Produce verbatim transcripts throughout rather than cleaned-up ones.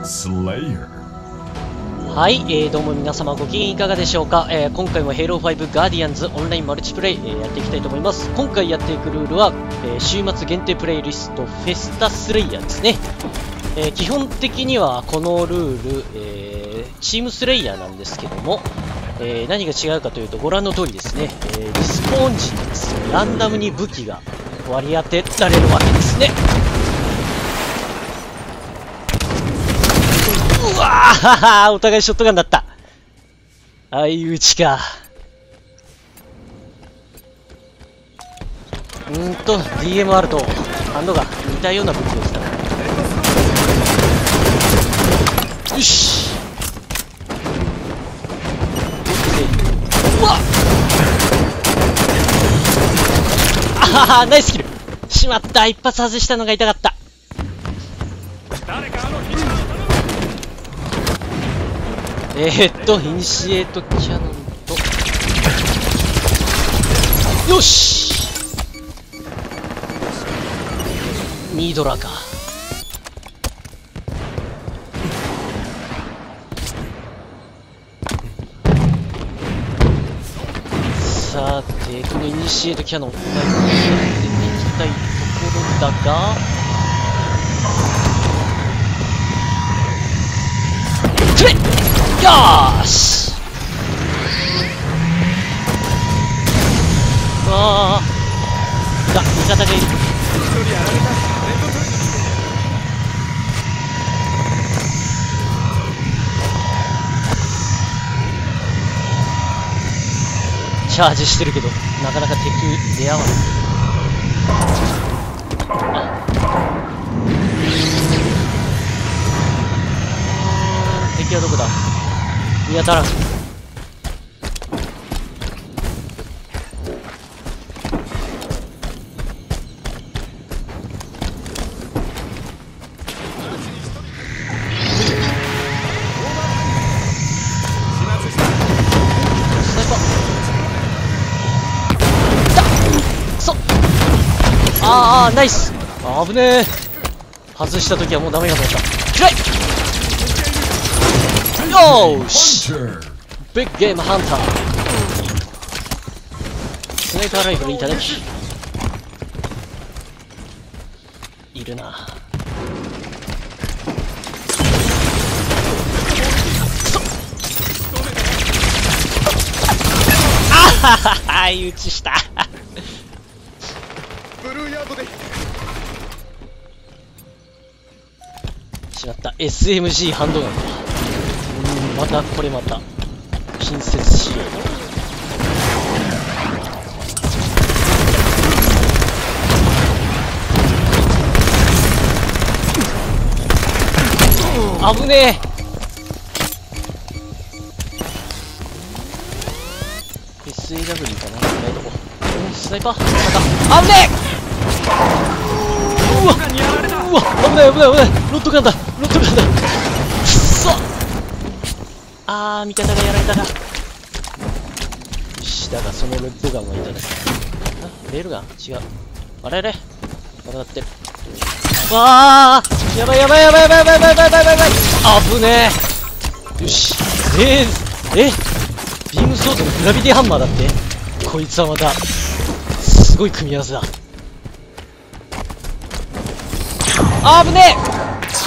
はい、えー、どうも皆様ご機嫌いかがでしょうか。えー、今回もヘイローファイブガーディアンズオンラインマルチプレイ、えー、やっていきたいと思います。今回やっていくルールは、えー、週末限定プレイリストフェスタスレイヤーですね。えー、基本的にはこのルール、えー、チームスレイヤーなんですけども、えー、何が違うかというとご覧の通りですね、えー、リスポーン時にですね、ランダムに武器が割り当てられるわけですね。うわーお互いショットガンだった。相打ちか。うーんと ディーエムアール とハンドガン似たような武器でしたね。よし、うわっ、あはは、ナイスキル。しまった、一発外したのが痛かった。えー、っとイニシエートキャノンと、よし、ミードラか。さてこのイニシエートキャノンうまいことやっていきたいところだが、くれ、よーし、あーだ、味方がいる。チャージしてるけどなかなか敵に出会わない。あ、敵はどこだ、見当たらん。ああ、ナイス。あぶねえ、外した時はもうダメが止まった。キライ、よーし、ビッグゲームハンター。スナイパーライフルいただきいるな。あははは、相打ちしたしまった。 エスエムジー ハンドガンか。うん、またこれまた近接仕様。あぶねえ。 エスエーダブリュー かな、ないとこ。スナイパーまたあぶねえ。うわうわ、危ない危ない危ない、ロットガンだ、ロットガンだ、くっそ。あー、味方がやられたな。よし、だがそのロットガンはいただく。あ、レールガン違う。あれあれまだだってる。わー、やばいやばいやばいやばいやばいやばいやばいやばいやばい、あぶねえ。よし、えー、えビームソードのグラビティハンマーだって。こいつはまたすごい組み合わせだ。あぶねえ。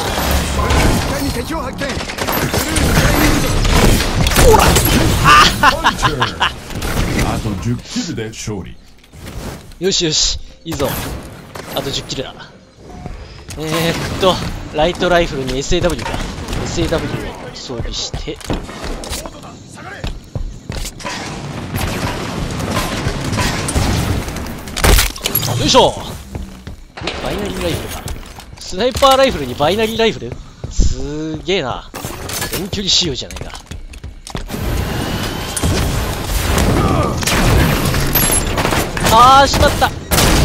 ほら、ああとじゅっキルで勝利。 よしよし、いいぞ。あとじゅっキルだ。えーっとライトライフルに エスエーダブリュー か。 エスエーダブリュー を装備して、よいしょ。バイナリーライフルか。スナイパーライフルにバイナリーライフル、すーげえな。遠距離仕様じゃないか。あー、しまった。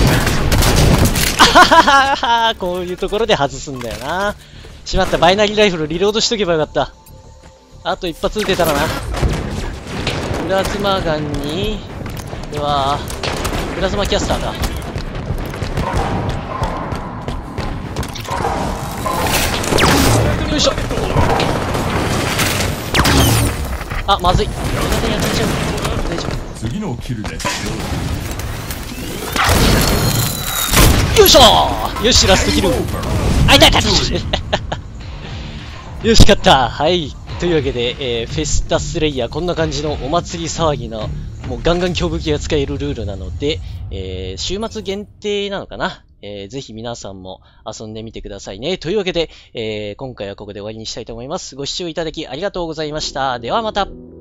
あははは、こういうところで外すんだよな。しまった、バイナリーライフルリロードしとけばよかった。あと一発撃てたらな。プラズマガンに、ではプラズマキャスターだ。よいしょ。 あ、まずい。無駄でやっちゃう。大丈夫。 次のキルで勝よいしょー。よし、ラストキル。あ、痛い痛い痛い。よし、勝った。はい。というわけで、えー、フェスタスレイヤー、こんな感じのお祭り騒ぎの、もうガンガン強武器が使えるルールなので、えー、週末限定なのかな。えー、ぜひ皆さんも遊んでみてくださいね。というわけで、えー、今回はここで終わりにしたいと思います。ご視聴いただきありがとうございました。ではまた。